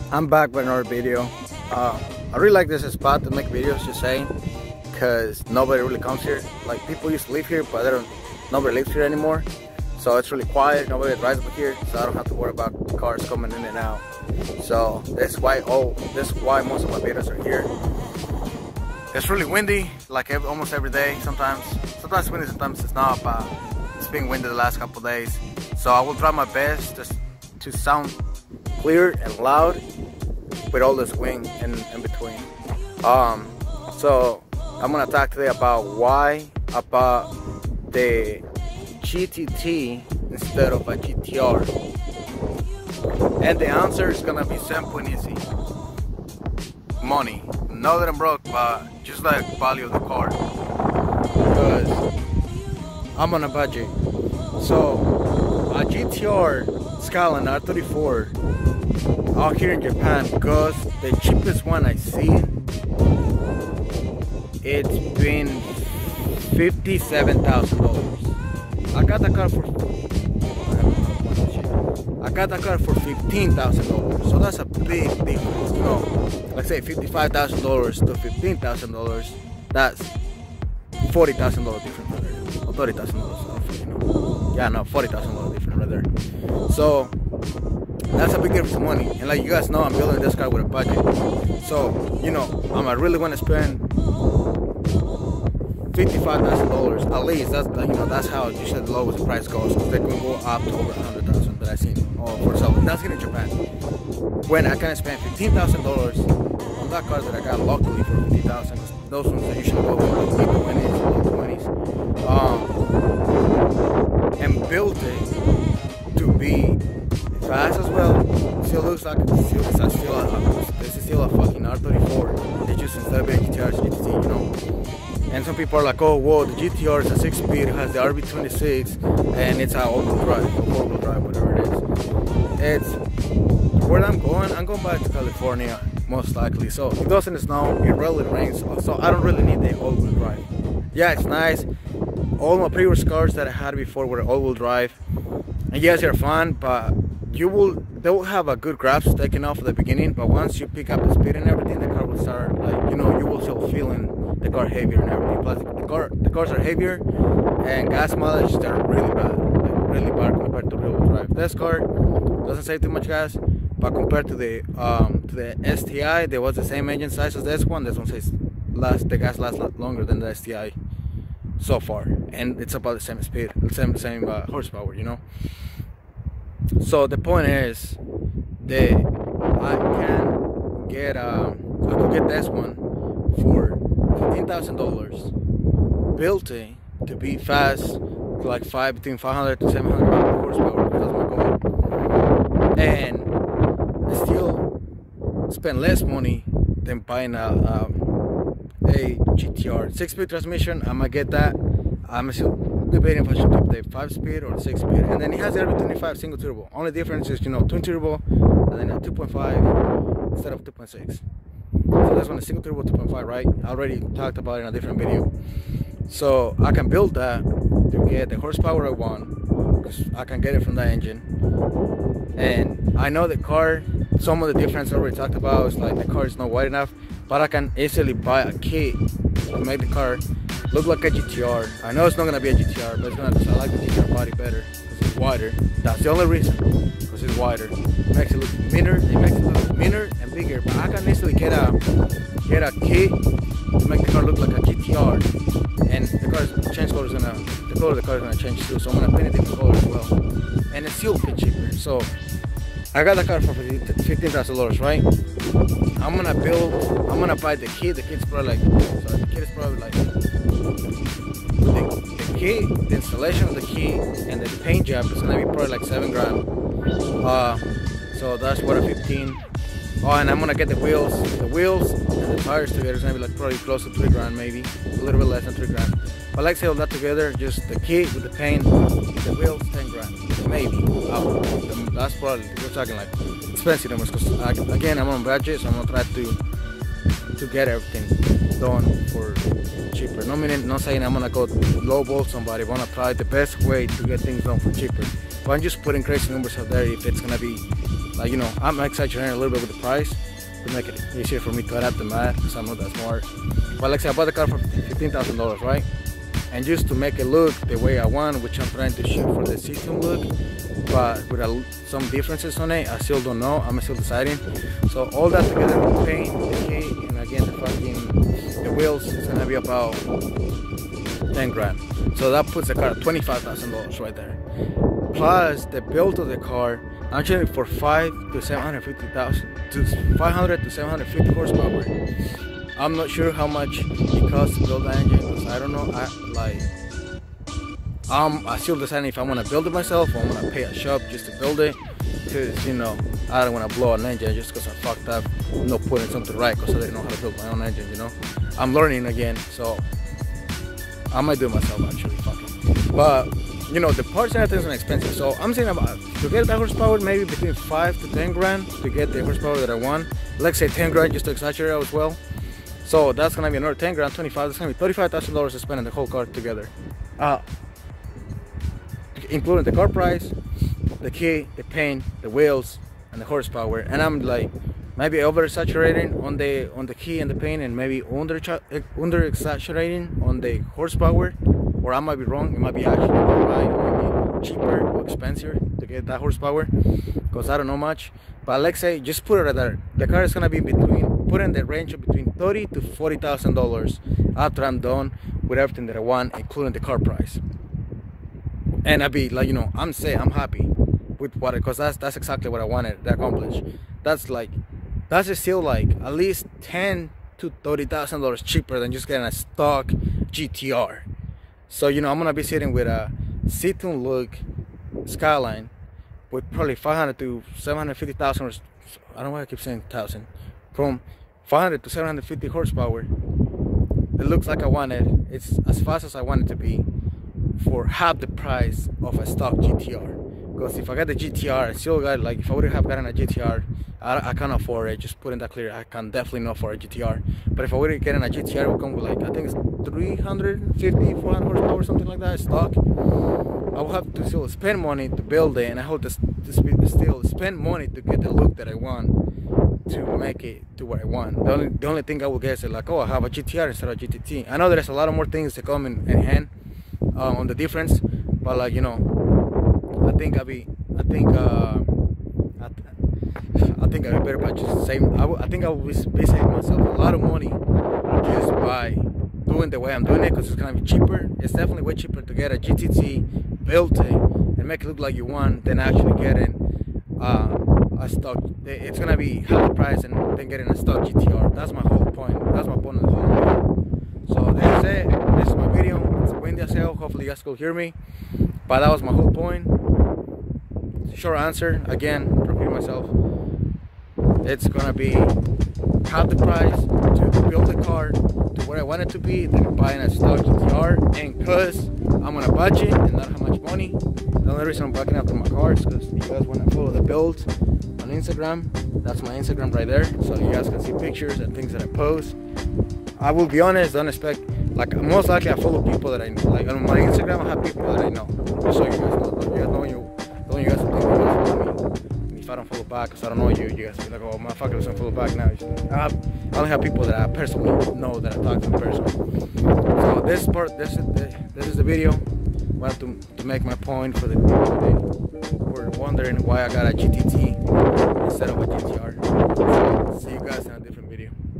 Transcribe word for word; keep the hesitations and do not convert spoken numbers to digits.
I'm back with another video. Uh, I really like this spot to make videos, just saying, because nobody really comes here. Like, people used to live here, but they don't, nobody lives here anymore. So it's really quiet, nobody drives over here, so I don't have to worry about cars coming in and out. So that's why oh, that's why most of my videos are here. It's really windy, like every, almost every day. Sometimes, sometimes windy, sometimes it's not. But it's been windy the last couple of days, so I will try my best just to sound clear and loud with all this wind in, in between. Um, so I'm gonna talk today about why about the G T T instead of a G T R, and the answer is gonna be simple and easy. Money. Not that I'm broke, but just like value of the car, because I'm on a budget. So a G T R Skyline R thirty-four out here in Japan costs, the cheapest one I see, it's been fifty-seven thousand dollars. I got the car for I got the car for fifteen thousand dollars, so that's a big difference. You know, let's say fifty-five thousand dollars to fifteen thousand dollars. That's forty thousand dollars difference right there, or thirty thousand dollars. You know, yeah, no, forty thousand dollars difference right there. So that's a big difference of money. And like you guys know, I'm building this car with a budget. So you know, I'm I really want to spend fifty-five thousand dollars at least. That's, you know, that's how usually the lowest the price goes, because they can go up to over one hundred thousand that I've seen oh, for sale. That's in Japan. When I can spend fifteen thousand dollars on that car that I got locally for fifty thousand dollars, those ones that usually go for mid twenties, low twenties, um, and build it to be fast as well. Still looks like it's still, it's still a, this is still a fucking R thirty-four. It's just instead of a G T R, it's G T T, you know. And some people are like, oh, whoa, the G T R is a six-speed, it has the R B twenty-six, and it's an all-wheel drive, or four-wheel drive, whatever it is. It's where I'm going. I'm going back to California, most likely. So it doesn't snow, it rarely rains, so I don't really need the all-wheel drive. Yeah, it's nice. All my previous cars that I had before were all-wheel drive, and yes, they're fun, but you will, they will have a good grasp taken off at the beginning. But once you pick up the speed and everything, the car will start, like, you know, you will still feeling the car heavier and everything. Plus the car, the cars are heavier, and gas mileage they're really bad, like really bad compared to real drive. This car doesn't save too much gas, but compared to the um, to the S T I, there was the same engine size as this one. This one says last the gas lasts longer than the S T I so far, and it's about the same speed, the same same uh, horsepower, you know. So the point is that I can get um, I could get this one for fifteen thousand dollars, built it to be fast, like five between five hundred to seven hundred horsepower, because that's my goal, and I still spend less money than buying a um, a G T R six-speed transmission. I might get that. I'm still debating if I should keep the five-speed or the six-speed, and then it has the R B twenty-five single turbo. Only difference is, you know, twin turbo, and then a two point five instead of two point six. So that's one, a single turbo two point five, right? I already talked about it in a different video. So I can build that to get the horsepower I want, because I can get it from that engine. And I know the car, some of the difference I already talked about is like the car is not wide enough, but I can easily buy a kit to make the car look like a G T R. I know it's not gonna be a G T R, but it's gonna. I like the G T R body better because it's wider. That's the only reason, because it's wider. It makes it look meaner. It makes it look meaner and bigger. But I can easily get a get a kit to make the car look like a G T R, and the car change color is gonna the color of the car is gonna change too. So I'm gonna paint it different color as well, and it's still a bit cheaper. So I got the car for fifteen thousand dollars, right? I'm gonna build. I'm gonna buy the kit. The kit's probably like. Sorry, the kit is probably like. The, the kit, the installation of the kit, and the paint job is gonna be probably like seven grand. Uh, so that's what a fifteen. Oh, and I'm gonna get the wheels, the wheels and the tires together. It's gonna be like probably close to three grand, maybe a little bit less than three grand. But like say all that together, just the kit with the paint, the wheels, ten grand, maybe. Oh, that's probably we're talking like expensive numbers. Cause again, I'm on budget, so I'm gonna try to to get everything done for cheaper. No meaning, not saying I'm gonna go lowball somebody. I wanna try the best way to get things done for cheaper. But I'm just putting crazy numbers out there. If it's gonna be like, you know, I'm exaggerating a little bit with the price to make it easier for me to adapt the math, because I'm not that smart. But like I said, I bought the car for fifteen thousand dollars, right? And just to make it look the way I want, which I'm trying to shoot for the system look, but with a, some differences on it, I still don't know. I'm still deciding. So all that together, the paint, the key, and again the fucking the wheels, is gonna be about ten grand. So that puts the car at twenty-five thousand dollars right there. Plus the build of the car, I'm shooting for five to seven hundred fifty thousand, to five hundred to seven hundred fifty horsepower. I'm not sure how much it costs to build the engine, because I don't know. I like, um, I still deciding if I want to build it myself or I want to pay a shop just to build it. Because, you know, I don't want to blow an engine just because I fucked up, not putting something right, because I didn't know how to build my own engine. You know, I'm learning again, so I might do it myself actually. Fuck it. But you know, the parts and everything's expensive, so I'm saying about to get that horsepower, maybe between five to ten grand to get the horsepower that I want. Let's say ten grand just to exaggerate as well. So that's gonna be another ten grand, twenty-five. That's gonna be thirty-five thousand dollars to spend on the whole car together, uh, including the car price, the key, the paint, the wheels, and the horsepower. And I'm like, maybe over exaggerating on the on the key and the paint, and maybe under under exaggerating on the horsepower. Or I might be wrong. It might be actually right. It might be cheaper or expensive to get that horsepower, because I don't know much. But let's say, just put it right there. The car is gonna be between, put in the range of between thirty to forty thousand dollars after I'm done with everything that I want, including the car price. And I'd be like, you know, I'm saying I'm happy with what, because that's that's exactly what I wanted to accomplish. That's like, that's still like at least ten to thirty thousand dollars cheaper than just getting a stock G T R. So, you know, I'm gonna be sitting with a sit-on look Skyline with probably five hundred to seven hundred fifty thousand. I don't know why I keep saying thousand. From five hundred to seven hundred fifty horsepower. It looks like I want it. It's as fast as I want it to be for half the price of a stock G T R. Because if I got the G T R, I still got, like, if I would have gotten a G T R, I, I can't afford it. Just putting that clear, I can definitely not afford a G T R. But if I would have gotten a G T R, it would come with, like, I think it's three hundred fifty, four hundred horsepower, something like that, stock. I will have to still spend money to build it, and I hope to, to still spend money to get the look that I want, to make it to what I want. The only, the only thing I will get is like, oh, I have a G T R instead of G T T. I know there's a lot of more things that come in, in hand uh, on the difference, but, like, you know, I think I'll be, I think, uh, I, th I think I'll be better by just saving. I, I think I will be saving myself a lot of money just by doing the way I'm doing it, because it's gonna be cheaper. It's definitely way cheaper to get a G T T, build it, and make it look like you want, than actually getting uh, a stock. It's gonna be half the price and then getting a stock G T R. That's my whole point. That's my point of the whole video. So this is it. This is my video. It's windy as hell. Hopefully you guys could hear me. But that was my whole point. Short answer, again, repeat myself. It's gonna be half the price to build the car to where I want it to be than buying a stock G T R. And because I'm on a budget and not have much money, the only reason I'm backing up to my car is because you guys want to follow the builds on Instagram. That's my Instagram right there, so you guys can see pictures and things that I post. I will be honest, don't expect, like, most likely I follow people that I know. Like, on my Instagram I have people that I know, just so you guys know. Like, you guys know you, don't want you guys to think you guys follow me. And if I don't follow back, because I don't know you, you guys be like, oh, motherfucker doesn't follow back now. I, have, I only have people that I personally know, that I talk to in person. So this part, this is the, this is the video. I wanted to, to make my point for the people who were wondering why I got a G T T instead of a G T R. So see you guys in a different video.